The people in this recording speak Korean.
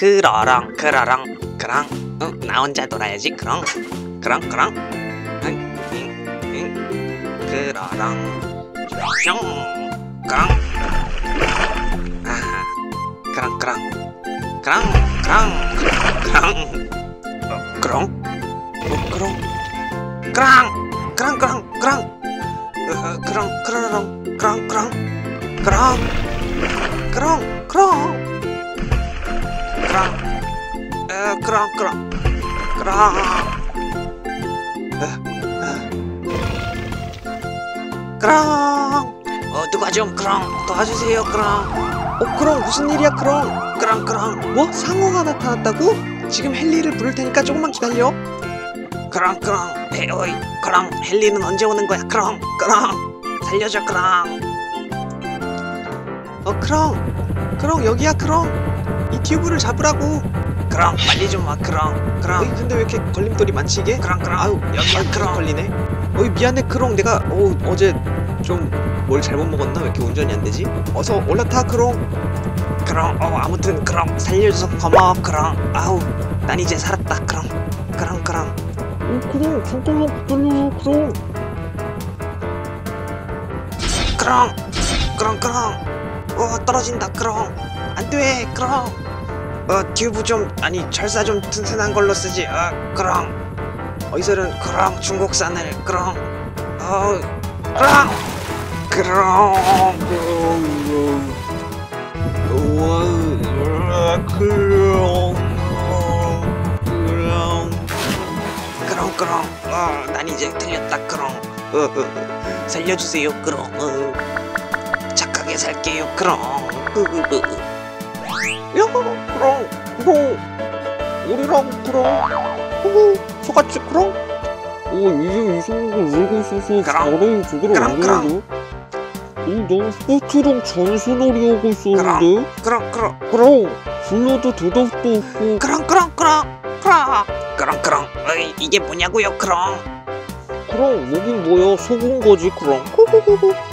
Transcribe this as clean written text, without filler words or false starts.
그러렁 그러렁 그렁. 나 혼자 놀아야지. 그렁 그렁 그렁. 그러렁 뿅 그렁. 아 그렁 그렁 그렁 그렁 그렁. 그렁 그렁 그렁 그렁 그렁 그렁. 그렁 그러렁 그렁 그렁 그렁 그렁 그렁 그렁 그렁 그렁 그렁. 그렁. 누가 좀 그렁 도와주세요. 그렁. 그럼 무슨 일이야 그럼? 그렁 그렁. 뭐? 상어가 나타났다고? 지금 헨리를 부를 테니까 조금만 기다려. 그렁 그렁. 어이 그렁. 헨리는 언제 오는 거야? 그렁 그렁. 살려줘 그렁. 그럼 여기야 그럼. 이 튜브를 잡으라고. 그렁 빨리 좀 와. 그렁 그렁. 근데 왜 이렇게 걸림돌이 많지 이게? 그렁 그렁. 아유 여기야 그렁. 걸리네. 미안해 그럼. 내가 어제 좀 뭘 잘못 먹었나? 왜 이렇게 운전이 안 되지? 어서 올라타 그럼. 그럼 아무튼 그럼 살려줘서 고마워. 그럼 아우 난 이제 살았다. 그럼 그럼 그럼. 그럼 잠깐만 기다려 그럼. 그럼 떨어진다. 그럼 안돼. 그럼 튜브 좀 아니 철사 좀 튼튼한 걸로 쓰지. 그럼 어디서는 그럼 중국산을. 그럼 그럼 그럼 난 이제 틀렸다. 그럼 살려주세요. 그럼 착하게 살게요. 그럼 야 그럼 우리랑 그럼 소같이 그럼. 이제 이상한 걸 알고 있어서 사람이 제대로 안 되는데. 난 스포츠랑 잔소리 하고 있었는데. 그럼 불러도 대답도 없고. 그럼 이게 뭐냐고요? 그럼 여긴 뭐야? 속은 거지 그럼.